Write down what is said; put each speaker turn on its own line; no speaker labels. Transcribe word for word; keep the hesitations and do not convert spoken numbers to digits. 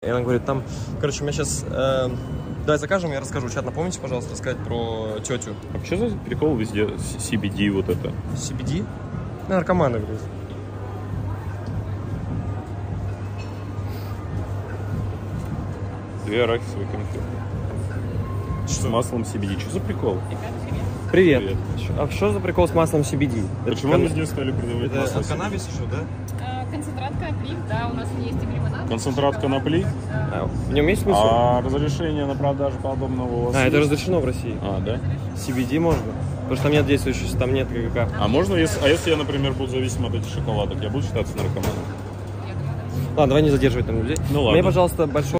И она говорит, там, короче, у меня сейчас... Э, давай закажем, я расскажу. Чат, напомните, пожалуйста, рассказать про тетю.
А что за прикол везде си би ди вот это?
си би ди? Наркоманы, говорит.
Две арахисовые конфеты. С маслом си би ди. Что за прикол?
Привет.
Привет.
А что за прикол с маслом си би ди?
Почему
это
везде стали продавать
это
масло
от
си би ди?
каннабиса, что, да?
Концентрат конопли, да, у нас есть и лимонад.
Концентрат конопли?
А, в нем есть смысл?
А разрешение на продажу подобного у вас
А, это
есть?
разрешено в России.
А, да?
си би ди можно? Потому что там нет действующего, там нет ГК.
А можно, если, а если я, например, буду зависим от этих шоколадок, я буду считаться наркоманом?
Ладно, давай не задерживать там людей.
Ну ладно.
Мне, пожалуйста, большой...